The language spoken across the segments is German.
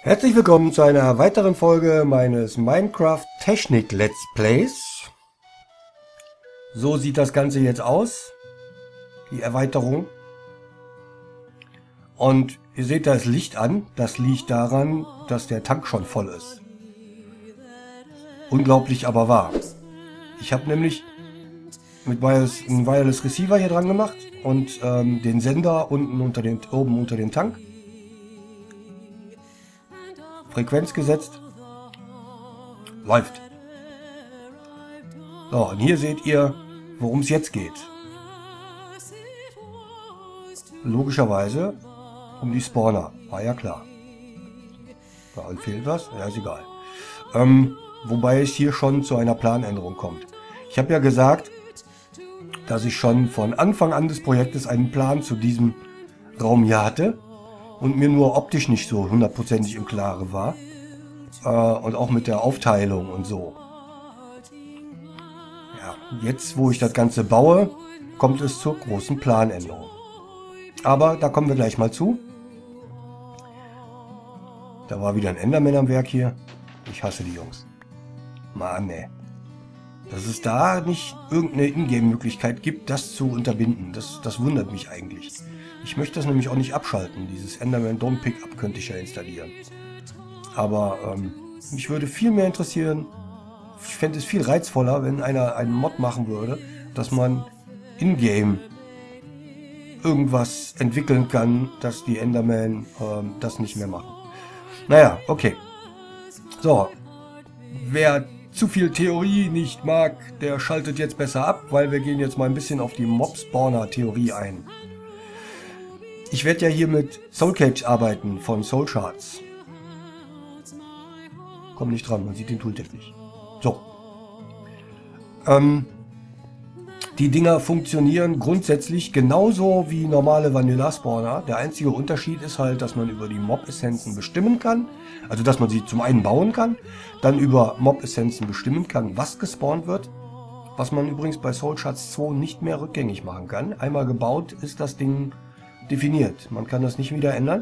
Herzlich willkommen zu einer weiteren Folge meines Minecraft Technik Let's Plays. So sieht das Ganze jetzt aus, die Erweiterung. Und ihr seht da ist Licht an, das liegt daran, dass der Tank schon voll ist. Unglaublich aber wahr. Ich habe nämlich mit einen Wireless Receiver hier dran gemacht und den Sender oben unter den Tank. Frequenz gesetzt. Läuft. So, und hier seht ihr, worum es jetzt geht. Logischerweise um die Spawner. War ja klar. Ja, und fehlt was? Ja, ist egal. Wobei es hier schon zu einer Planänderung kommt. Ich habe ja gesagt, dass ich schon von Anfang an des Projektes einen Plan zu diesem Raum hier hatte und mir nur optisch nicht so hundertprozentig im Klaren war. Und auch mit der Aufteilung und so. Ja, jetzt, wo ich das Ganze baue, kommt es zur großen Planänderung. Aber da kommen wir gleich mal zu. Da war wieder ein Enderman am Werk hier. Ich hasse die Jungs. Mann, ey. Dass es da nicht irgendeine Ingame-Möglichkeit gibt, das zu unterbinden. Das wundert mich eigentlich. Ich möchte das nämlich auch nicht abschalten. Dieses Enderman Don't Pick Up könnte ich ja installieren. Aber mich würde viel mehr interessieren, ich fände es viel reizvoller, wenn einer einen Mod machen würde, dass man in-game irgendwas entwickeln kann, dass die Enderman das nicht mehr machen. Naja, okay. So, wer zu viel Theorie nicht mag, der schaltet jetzt besser ab, weil wir gehen jetzt mal ein bisschen auf die Mob-Spawner-Theorie ein. Ich werde ja hier mit Soul Cage arbeiten von Soul Shards. Komm nicht dran, man sieht den Tooltip nicht. So. Die Dinger funktionieren grundsätzlich genauso wie normale Vanilla Spawner. Der einzige Unterschied ist halt, dass man über die Mob-Essenzen bestimmen kann. Also, dass man sie zum einen bauen kann, dann über Mob-Essenzen bestimmen kann, was gespawnt wird. Was man übrigens bei Soul Shards 2 nicht mehr rückgängig machen kann. Einmal gebaut ist das Ding definiert. Man kann das nicht wieder ändern.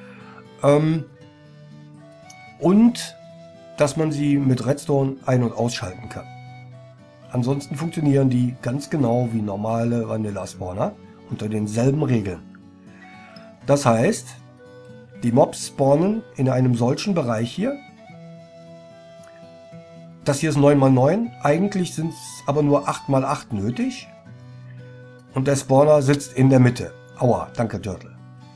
Und dass man sie mit Redstone ein- und ausschalten kann. Ansonsten funktionieren die ganz genau wie normale Vanilla Spawner unter denselben Regeln. Das heißt, die Mobs spawnen in einem solchen Bereich hier. Das hier ist 9×9, eigentlich sind es aber nur 8×8 nötig. Und der Spawner sitzt in der Mitte. Aua, danke Turtle.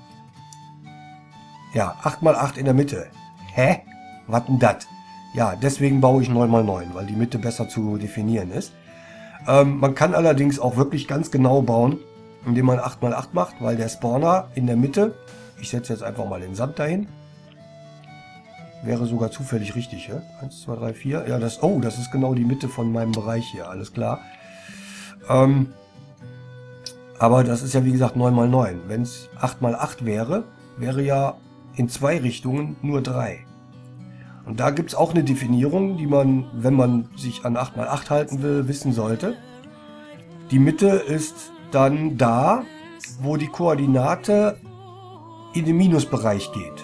Ja, 8×8 in der Mitte. Hä? Was denn das? Ja, deswegen baue ich 9×9, weil die Mitte besser zu definieren ist. Man kann allerdings auch wirklich ganz genau bauen, indem man 8×8 macht, weil der Spawner in der Mitte, ich setze jetzt einfach mal den Sand dahin, wäre sogar zufällig richtig. Ja? 1, 2, 3, 4. Ja, das ist genau die Mitte von meinem Bereich hier, alles klar. Aber das ist ja wie gesagt 9×9. Wenn es 8×8 wäre, wäre ja in zwei Richtungen nur 3. Und da gibt es auch eine Definierung, die man, wenn man sich an 8×8 halten will, wissen sollte. Die Mitte ist dann da, wo die Koordinate in den Minusbereich geht.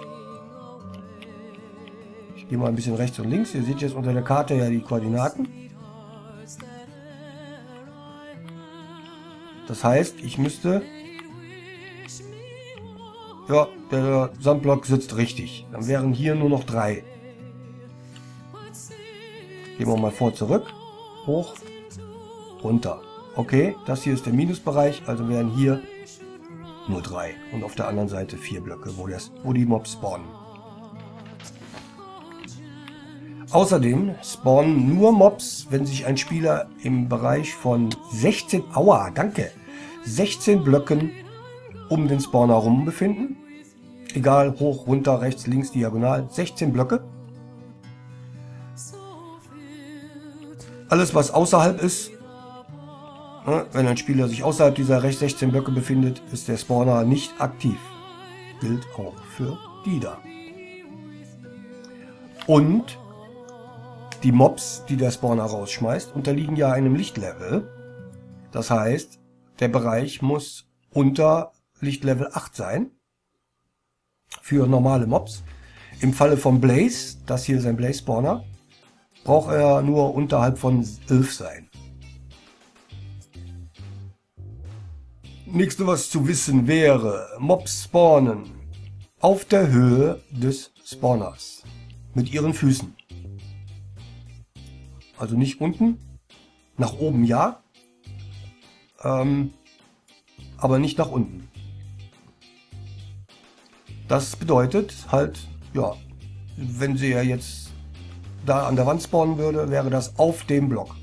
Ich gehe mal ein bisschen rechts und links. Ihr seht jetzt unter der Karte ja die Koordinaten. Das heißt, ich müsste... Ja, der Sandblock sitzt richtig. Dann wären hier nur noch 3. Gehen wir mal vor, zurück, hoch, runter. Okay, das hier ist der Minusbereich, also wären hier nur 3. Und auf der anderen Seite 4 Blöcke, wo die Mobs spawnen. Außerdem spawnen nur Mobs, wenn sich ein Spieler im Bereich von 16 Blöcken um den Spawner herum befinden. Egal, hoch, runter, rechts, links, diagonal, 16 Blöcke. Alles, was außerhalb ist, wenn ein Spieler sich außerhalb dieser 16 Blöcke befindet, ist der Spawner nicht aktiv. Gilt auch für die da. Und die Mobs, die der Spawner rausschmeißt, unterliegen ja einem Lichtlevel. Das heißt, der Bereich muss unter Lichtlevel 8 sein. Für normale Mobs. Im Falle von Blaze, das hier ist ein Blaze Spawner, braucht er nur unterhalb von 11 sein. Nächste, was zu wissen wäre, Mobs spawnen auf der Höhe des Spawners mit ihren Füßen. Also nicht unten, nach oben ja, aber nicht nach unten. Das bedeutet halt, ja, wenn sie ja jetzt da an der Wand spawnen würde, wäre das auf dem Block.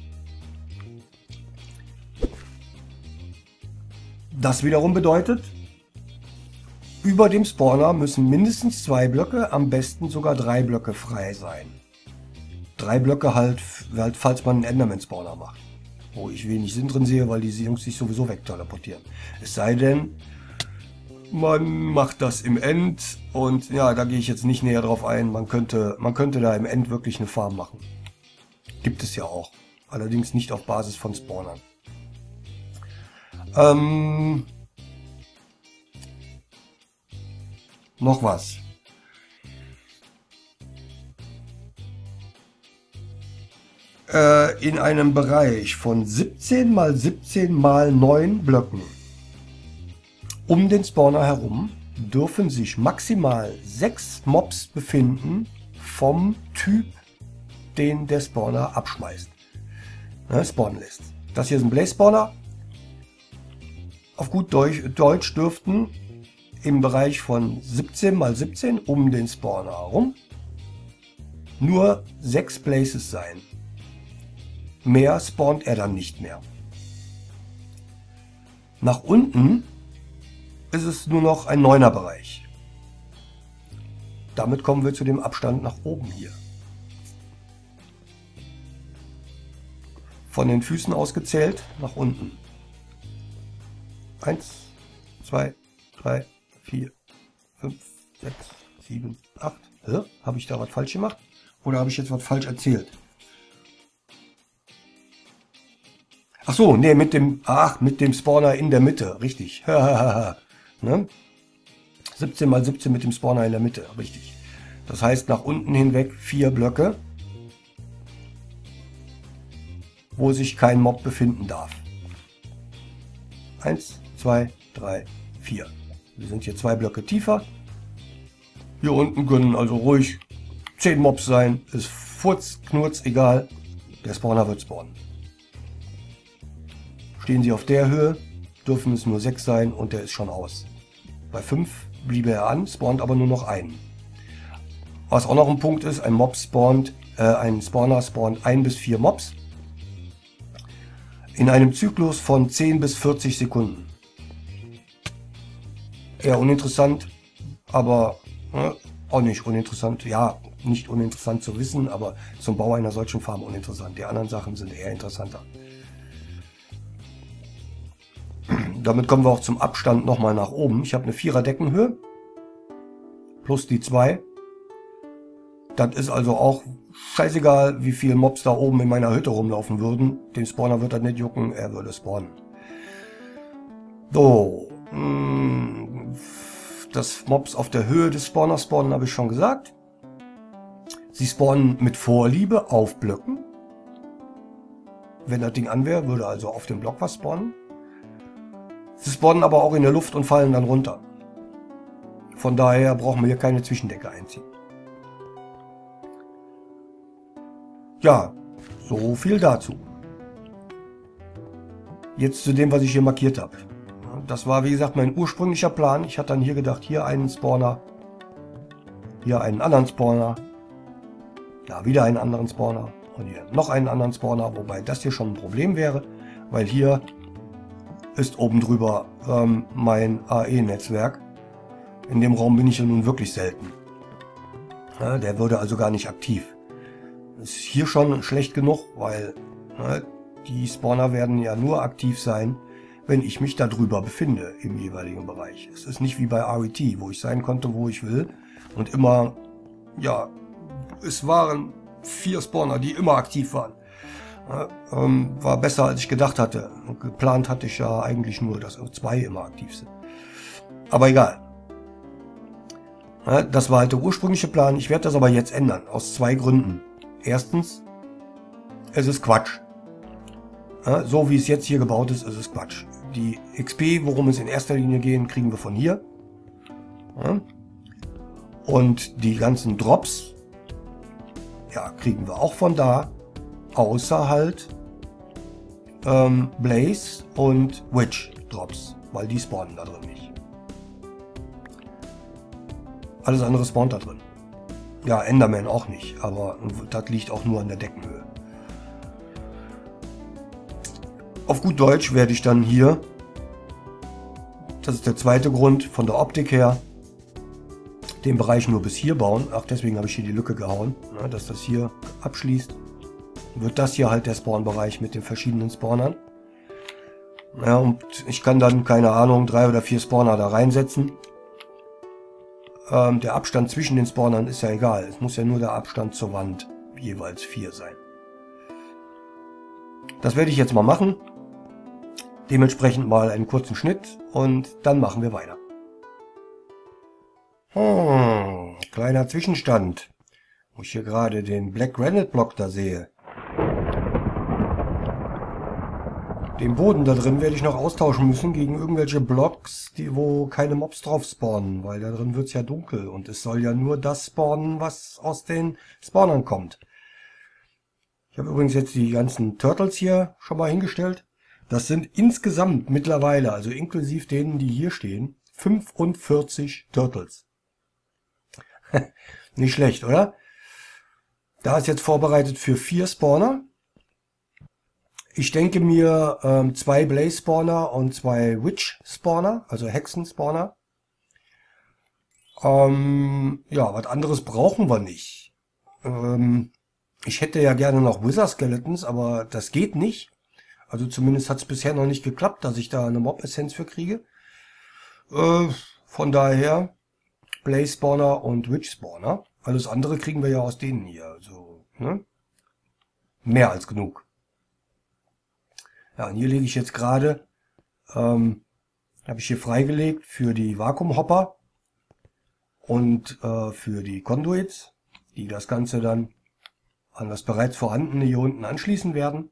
Das wiederum bedeutet, über dem Spawner müssen mindestens 2 Blöcke, am besten sogar 3 Blöcke frei sein. 3 Blöcke halt, falls man einen Enderman-Spawner macht. Wo ich wenig Sinn drin sehe, weil die Jungs sich sowieso wegteleportieren. Es sei denn, man macht das im End und ja, da gehe ich jetzt nicht näher drauf ein. Man könnte da im End wirklich eine Farm machen. Gibt es ja auch. Allerdings nicht auf Basis von Spawnern. Noch was. In einem Bereich von 17 mal 17 mal 9 Blöcken um den Spawner herum dürfen sich maximal 6 Mobs befinden vom Typ, den der Spawner abschmeißt. Spawnen lässt. Das hier ist ein Blaze Spawner. Auf gut Deutsch dürften im Bereich von 17 mal 17 um den Spawner herum nur 6 Blazes sein. Mehr spawnt er dann nicht mehr. Nach unten ist es nur noch ein 9er Bereich. Damit kommen wir zu dem Abstand nach oben hier. Von den Füßen ausgezählt nach unten. 1, 2, 3, 4, 5, 6, 7, 8. Habe ich da was falsch gemacht? Oder habe ich jetzt was falsch erzählt? Ach so, nee, mit dem Spawner in der Mitte. Richtig. Ne? 17 mal 17 mit dem Spawner in der Mitte. Richtig. Das heißt, nach unten hinweg 4 Blöcke, wo sich kein Mob befinden darf. 1, 2, 3, 4. Wir sind hier 2 Blöcke tiefer. Hier unten können also ruhig 10 Mobs sein. Ist Furz, Knurz, egal. Der Spawner wird spawnen. Stehen sie auf der Höhe, dürfen es nur 6 sein und der ist schon aus. Bei 5 bliebe er an, spawnt aber nur noch einen. Was auch noch ein Punkt ist, ein Spawner spawnt 1 bis 4 Mobs. In einem Zyklus von 10 bis 40 Sekunden. Eher uninteressant, aber auch nicht uninteressant. Ja, nicht uninteressant zu wissen, aber zum Bau einer solchen Farm uninteressant. Die anderen Sachen sind eher interessanter. Damit kommen wir auch zum Abstand nochmal nach oben. Ich habe eine 4er Deckenhöhe plus die 2. Das ist also auch scheißegal, wie viele Mobs da oben in meiner Hütte rumlaufen würden. Den Spawner wird das nicht jucken, er würde spawnen. So, das Mobs auf der Höhe des Spawners spawnen, habe ich schon gesagt. Sie spawnen mit Vorliebe auf Blöcken. Wenn das Ding an wäre, würde also auf dem Block was spawnen. Sie spawnen aber auch in der Luft und fallen dann runter. Von daher brauchen wir hier keine Zwischendecke einziehen. Ja, so viel dazu. Jetzt zu dem, was ich hier markiert habe. Das war, wie gesagt, mein ursprünglicher Plan. Ich hatte dann hier gedacht, hier einen Spawner, hier einen anderen Spawner, da wieder einen anderen Spawner und hier noch einen anderen Spawner, wobei das hier schon ein Problem wäre, weil hier ist oben drüber mein AE-Netzwerk. In dem Raum bin ich ja nun wirklich selten. Ja, der würde also gar nicht aktiv. Ist hier schon schlecht genug, weil die Spawner werden ja nur aktiv sein, wenn ich mich da drüber befinde im jeweiligen Bereich. Es ist nicht wie bei RET, wo ich sein konnte, wo ich will. Und immer, ja, es waren 4 Spawner, die immer aktiv waren. War besser, als ich gedacht hatte. Und geplant hatte ich ja eigentlich nur, dass 2 immer aktiv sind. Aber egal. Ja, das war halt der ursprüngliche Plan. Ich werde das aber jetzt ändern. Aus zwei Gründen. Erstens, es ist Quatsch. Ja, so wie es jetzt hier gebaut ist, ist es Quatsch. Die XP, worum es in erster Linie geht, kriegen wir von hier. Ja. Und die ganzen Drops, ja, kriegen wir auch von da. Außer halt Blaze und Witch Drops. Weil die spawnen da drin nicht. Alles andere spawnt da drin. Ja, Enderman auch nicht, aber das liegt auch nur an der Deckenhöhe. Auf gut Deutsch werde ich dann hier, das ist der zweite Grund, von der Optik her, den Bereich nur bis hier bauen. Ach, deswegen habe ich hier die Lücke gehauen, ne, dass das hier abschließt. Wird das hier halt der Spawnbereich mit den verschiedenen Spawnern. Ja, und ich kann dann, keine Ahnung, 3 oder 4 Spawner da reinsetzen. Der Abstand zwischen den Spawnern ist ja egal. Es muss ja nur der Abstand zur Wand jeweils 4 sein. Das werde ich jetzt mal machen. Dementsprechend mal einen kurzen Schnitt und dann machen wir weiter. Kleiner Zwischenstand, wo ich hier gerade den Black Granite Block da sehe. Den Boden da drin werde ich noch austauschen müssen gegen irgendwelche Blocks, wo keine Mobs drauf spawnen, weil da drin wird es ja dunkel und es soll ja nur das spawnen, was aus den Spawnern kommt. Ich habe übrigens jetzt die ganzen Turtles hier schon mal hingestellt. Das sind insgesamt mittlerweile, also inklusive denen, die hier stehen, 45 Turtles. Nicht schlecht, oder? Da ist jetzt vorbereitet für 4 Spawner. Ich denke mir 2 Blaze Spawner und 2 Witch Spawner, also Hexen Spawner. Ja, was anderes brauchen wir nicht. Ich hätte ja gerne noch Wither Skeletons, aber das geht nicht. Also zumindest hat es bisher noch nicht geklappt, dass ich da eine Mob-Essenz für kriege. Von daher Blaze Spawner und Witch Spawner. Alles andere kriegen wir ja aus denen hier. Also, ne? Mehr als genug. Ja, und hier lege ich jetzt gerade, habe ich hier freigelegt für die Vakuumhopper und für die Conduits, die das Ganze dann an das bereits vorhandene hier unten anschließen werden.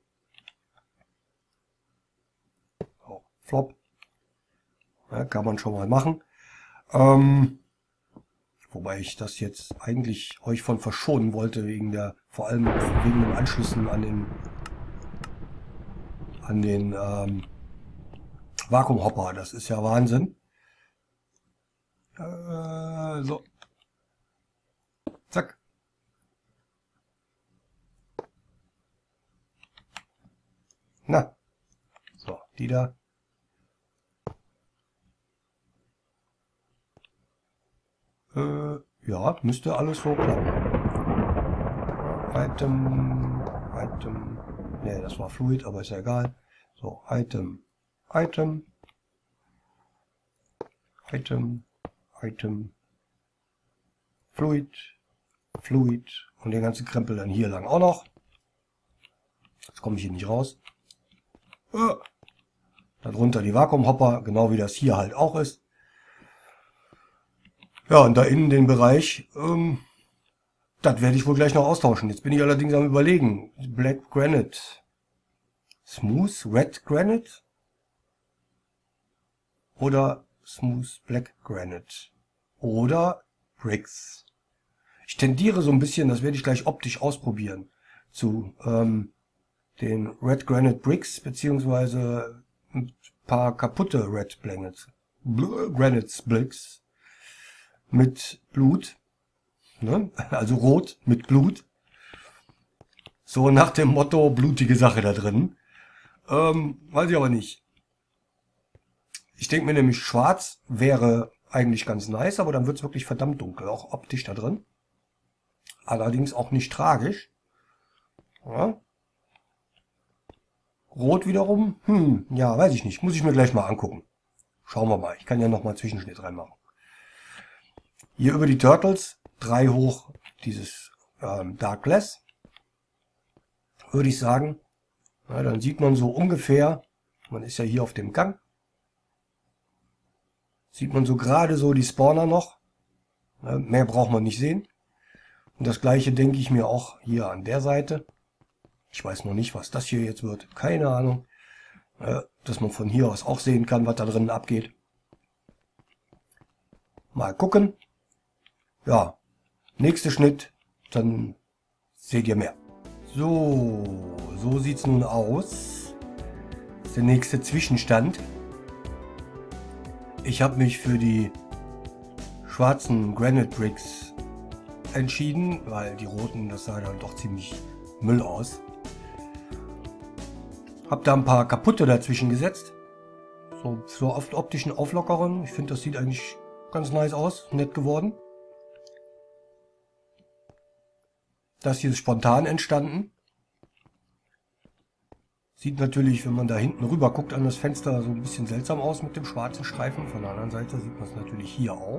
So, Flop. Ja, kann man schon mal machen. Wobei ich das jetzt eigentlich euch von verschonen wollte, vor allem wegen den Anschlüssen an den Vakuumhopper. Das ist ja Wahnsinn. So. Zack. Na. So, die da. Ja, müsste alles so klappen. Item. Ne, das war Fluid, aber ist ja egal. So, Item. Fluid. Und den ganzen Krempel dann hier lang auch noch. Jetzt komme ich hier nicht raus. Darunter die Vakuumhopper, genau wie das hier halt auch ist. Ja, und da innen den Bereich, das werde ich wohl gleich noch austauschen. Jetzt bin ich allerdings am Überlegen. Black Granite. Smooth Red Granite? Oder Smooth Black Granite? Oder Bricks? Ich tendiere so ein bisschen, das werde ich gleich optisch ausprobieren, zu den Red Granite Bricks, beziehungsweise ein paar kaputte Red Granite Bricks mit Blut, ne? Also rot mit Blut. So nach dem Motto, blutige Sache da drin. Weiß ich aber nicht. Ich denke mir nämlich, schwarz wäre eigentlich ganz nice, aber dann wird es wirklich verdammt dunkel, auch optisch da drin. Allerdings auch nicht tragisch. Ja. Rot wiederum, ja, weiß ich nicht. Muss ich mir gleich mal angucken. Schauen wir mal. Ich kann ja noch mal Zwischenschnitt reinmachen. Hier über die Turtles, 3 hoch dieses Dark Glass. Würde ich sagen. Ja, dann sieht man so ungefähr, man ist ja hier auf dem Gang. Sieht man so gerade so die Spawner noch. Mehr braucht man nicht sehen. Und das gleiche denke ich mir auch hier an der Seite. Ich weiß noch nicht, was das hier jetzt wird. Keine Ahnung. Dass man von hier aus auch sehen kann, was da drinnen abgeht. Mal gucken. Ja, nächster Schnitt, dann seht ihr mehr. So sieht es nun aus. Das ist der nächste Zwischenstand. Ich habe mich für die schwarzen Granite Bricks entschieden, weil die roten, das sah dann doch ziemlich Müll aus. Hab da ein paar kaputte dazwischen gesetzt. So oft optischen Auflockerungen. Ich finde, das sieht eigentlich ganz nice aus. Nett geworden. Das hier ist spontan entstanden. Sieht natürlich, wenn man da hinten rüber guckt an das Fenster, so ein bisschen seltsam aus mit dem schwarzen Streifen. Von der anderen Seite sieht man es natürlich hier auch.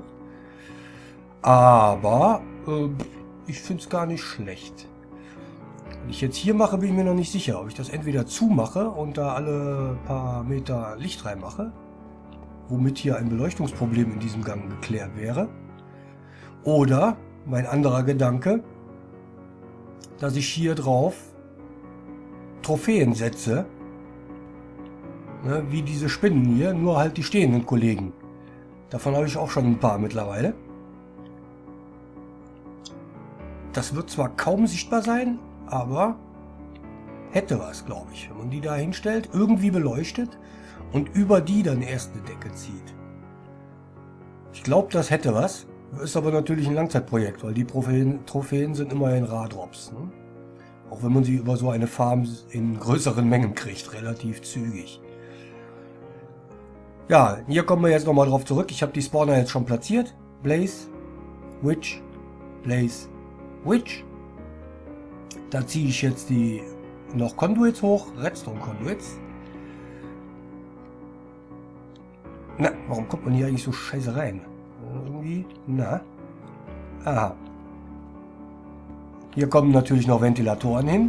Aber ich finde es gar nicht schlecht. Wenn ich jetzt hier mache, bin ich mir noch nicht sicher, ob ich das entweder zumache und da alle paar Meter Licht reinmache, womit hier ein Beleuchtungsproblem in diesem Gang geklärt wäre. Oder mein anderer Gedanke, dass ich hier drauf Trophäen setze, ne, wie diese Spinnen hier, nur halt die stehenden Kollegen. Davon habe ich auch schon ein paar mittlerweile. Das wird zwar kaum sichtbar sein, aber hätte was, glaube ich, wenn man die da hinstellt, irgendwie beleuchtet und über die dann erst eine Decke zieht. Ich glaube, das hätte was. Ist aber natürlich ein Langzeitprojekt, weil die Trophäen sind immerhin Rar-Drops. Ne? Auch wenn man sie über so eine Farm in größeren Mengen kriegt, relativ zügig. Ja, hier kommen wir jetzt nochmal drauf zurück. Ich habe die Spawner jetzt schon platziert. Blaze, Witch, Blaze, Witch. Da ziehe ich jetzt die noch Conduits hoch, Redstone Conduits. Na, warum kommt man hier eigentlich so scheiße rein? Irgendwie, na. Aha. Hier kommen natürlich noch Ventilatoren hin.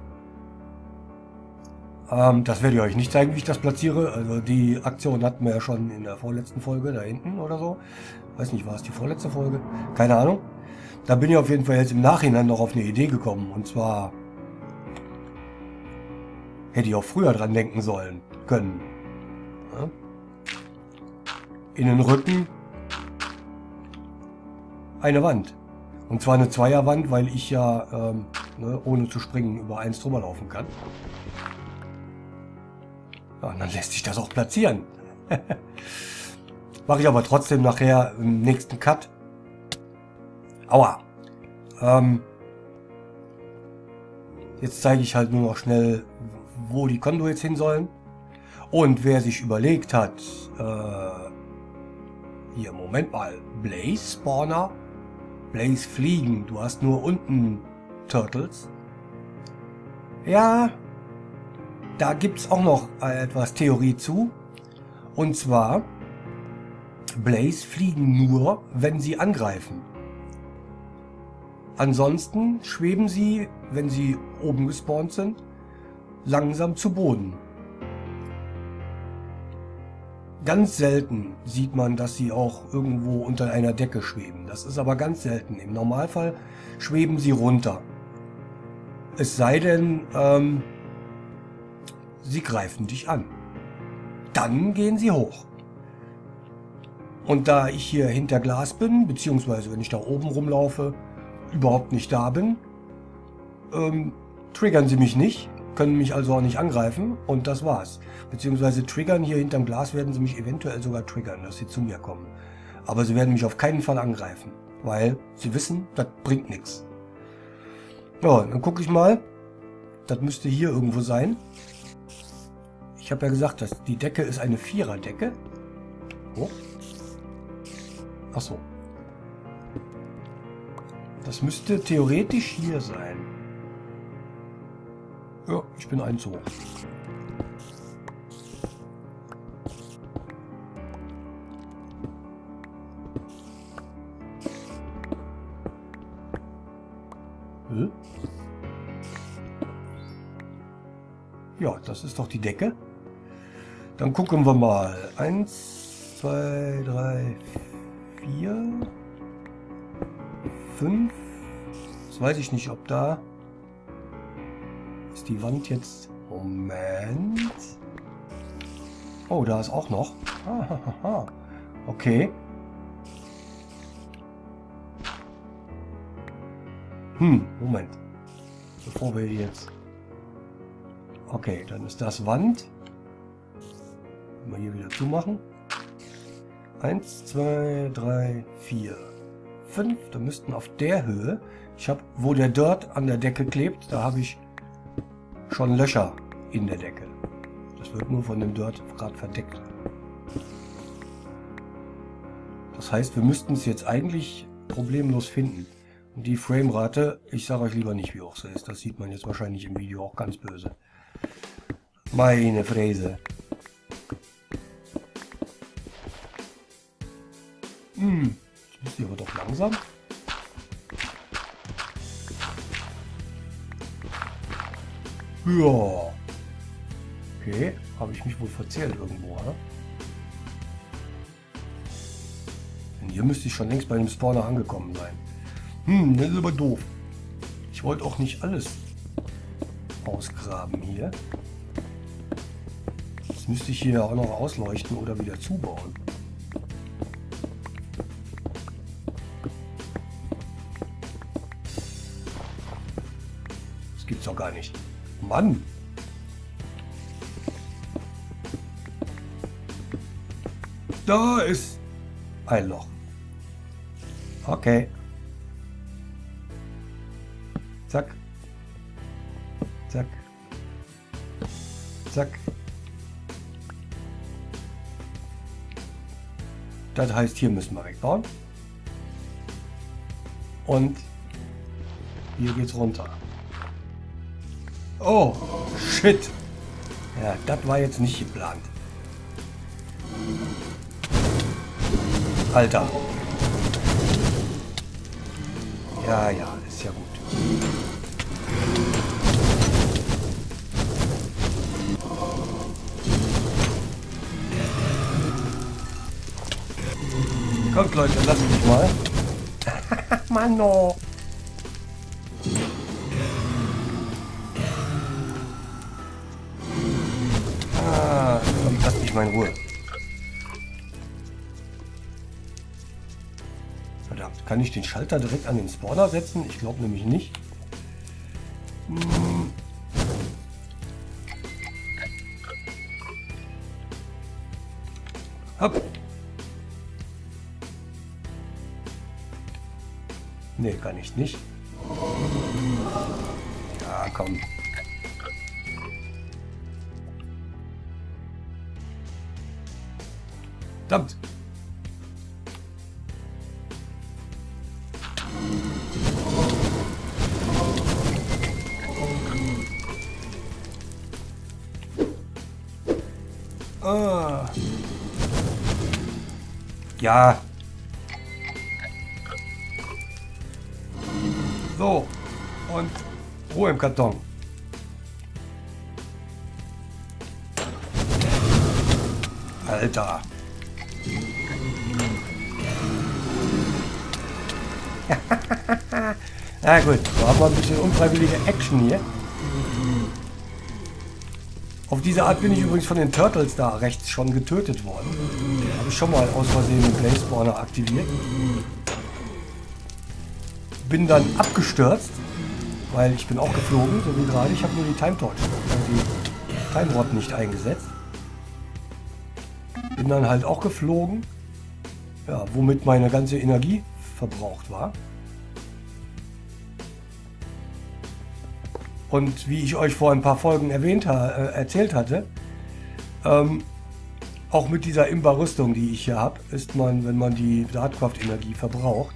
Das werde ich euch nicht zeigen, wie ich das platziere. Also die Aktion hatten wir ja schon in der vorletzten Folge, da hinten oder so. Weiß nicht, war es die vorletzte Folge? Keine Ahnung. Da bin ich auf jeden Fall jetzt im Nachhinein noch auf eine Idee gekommen. Und zwar hätte ich auch früher dran denken sollen können. Ja? In den Rücken eine Wand. Und zwar eine Zweierwand, weil ich ja ohne zu springen über eins drüber laufen kann. Ja, und dann lässt sich das auch platzieren. Mache ich aber trotzdem nachher im nächsten Cut. Aua. Jetzt zeige ich halt nur noch schnell, wo die Conduits hin sollen. Und wer sich überlegt hat, hier, Moment mal, Blaze Spawner, Blaze Fliegen, du hast nur unten Turtles. Ja, da gibt es auch noch etwas Theorie zu. Und zwar, Blaze fliegen nur, wenn sie angreifen. Ansonsten schweben sie, wenn sie oben gespawnt sind, langsam zu Boden. Ganz selten sieht man, dass sie auch irgendwo unter einer Decke schweben. Das ist aber ganz selten. Im Normalfall schweben sie runter. Es sei denn, sie greifen dich an. Dann gehen sie hoch. Und da ich hier hinter Glas bin, beziehungsweise wenn ich da oben rumlaufe, überhaupt nicht da bin, triggern sie mich nicht, können mich also auch nicht angreifen und das war's. Beziehungsweise triggern, hier hinterm Glas werden sie mich eventuell sogar triggern, dass sie zu mir kommen. Aber sie werden mich auf keinen Fall angreifen, weil sie wissen, das bringt nichts. Ja, dann gucke ich mal. Das müsste hier irgendwo sein. Ich habe ja gesagt, dass die Decke ist eine Viererdecke. Oh. Ach so. Das müsste theoretisch hier sein. Ja, ich bin eins hoch. Ja, das ist doch die Decke. Dann gucken wir mal. 1, 2, 3, 4. 5. Das weiß ich nicht, ob da... Ist die Wand jetzt... Moment. Oh, da ist auch noch. Okay. Moment. Bevor wir jetzt... Okay, dann ist das Wand. Wenn wir hier wieder zumachen. 1, 2, 3, 4, 5. Da müssten auf der Höhe... Ich habe, wo der Dirt an der Decke klebt, da habe ich schon Löcher in der Decke. Das wird nur von dem Dirt gerade verdeckt. Das heißt, wir müssten es jetzt eigentlich problemlos finden. Und die Framerate, ich sage euch lieber nicht, wie hoch sie ist. Das sieht man jetzt wahrscheinlich im Video auch ganz böse. Meine Fräse. Jetzt ist die aber doch langsam. Ja. Okay, habe ich mich wohl verzählt irgendwo, ne? Denn hier müsste ich schon längst bei dem Spawner angekommen sein. Das ist aber doof. Ich wollte auch nicht alles ausgraben hier. Jetzt müsste ich hier auch noch ausleuchten oder wieder zubauen. Das gibt's doch gar nicht. Mann! Da ist ein Loch. Okay. Zack. Zack. Zack. Das heißt, hier müssen wir wegbauen. Und hier geht's runter. Oh, shit. Ja, das war jetzt nicht geplant. Alter. Ja, ja, ist ja gut. Kommt, Leute, lasst mich mal. Mann, no. Komm, lasst mich mal in Ruhe. Verdammt, kann ich den Schalter direkt an den Spawner setzen? Ich glaube nämlich nicht. Hopp. Nee, kann ich nicht. Ja, komm. Verdammt. Ah. Ja. So. Und Ruhe im Karton. Alter. Na gut, so haben wir ein bisschen unfreiwillige Action hier. Auf diese Art bin ich übrigens von den Turtles da rechts schon getötet worden. Habe ich schon mal aus Versehen den Blaze Spawner aktiviert. Bin dann abgestürzt, weil ich bin auch geflogen, so wie gerade. Ich habe nur die Time Torch, die Time Rod nicht eingesetzt. Bin dann halt auch geflogen, ja, womit meine ganze Energie verbraucht war. Und wie ich euch vor ein paar Folgen erzählt hatte, auch mit dieser Imba-Rüstung, die ich hier habe, ist man, wenn man die Dartcraft-Energie verbraucht,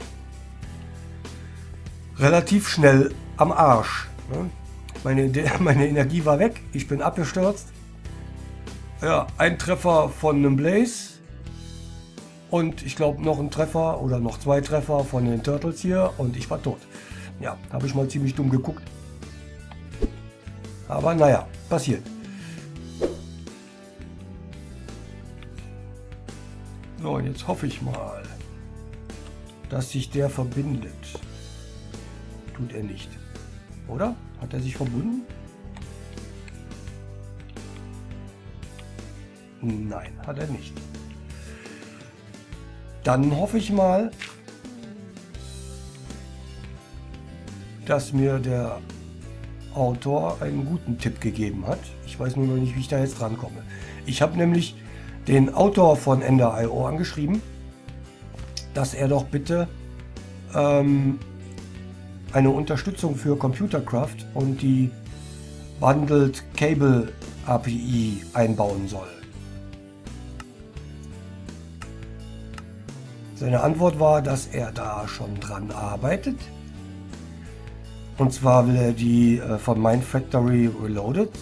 relativ schnell am Arsch. Ne? Meine Energie war weg, ich bin abgestürzt. Ja, ein Treffer von einem Blaze und ich glaube noch ein Treffer oder noch 2 Treffer von den Turtles hier und ich war tot. Ja, habe ich mal ziemlich dumm geguckt. Aber naja, passiert. So, jetzt hoffe ich mal, dass sich der verbindet. tut er nicht. Oder? Hat er sich verbunden? Nein, hat er nicht. Dann hoffe ich mal, dass mir der Autor einen guten Tipp gegeben hat. Ich weiß nur noch nicht, wie ich da jetzt dran komme. Ich habe nämlich den Autor von Ender.io angeschrieben, dass er doch bitte eine Unterstützung für Computercraft und die Bundled Cable API einbauen soll. Seine Antwort war, dass er da schon dran arbeitet. Und zwar will er die von Mindfactory Reloaded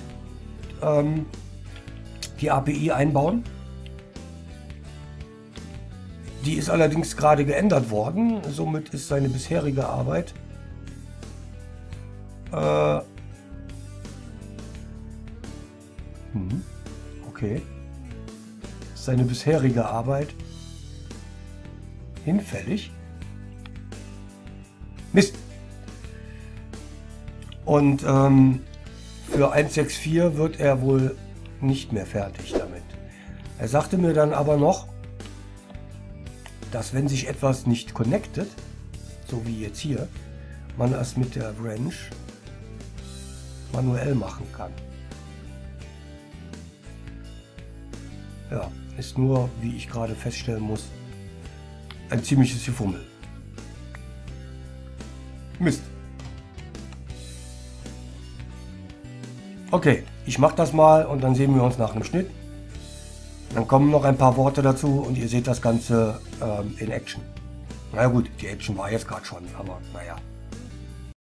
die API einbauen. Die ist allerdings gerade geändert worden. Somit ist seine bisherige Arbeit okay. Seine bisherige Arbeit hinfällig. Mist. Und für 1.6.4 wird er wohl nicht mehr fertig damit. Er sagte mir dann aber noch, dass wenn sich etwas nicht connectet, so wie jetzt hier, man es mit der Branch manuell machen kann. Ja, ist nur, wie ich gerade feststellen muss, ein ziemliches Gefummel. Mist. Okay, ich mache das mal und dann sehen wir uns nach dem Schnitt. Dann kommen noch ein paar Worte dazu und ihr seht das Ganze in Action. Na ja, gut, die Action war jetzt gerade schon, aber naja.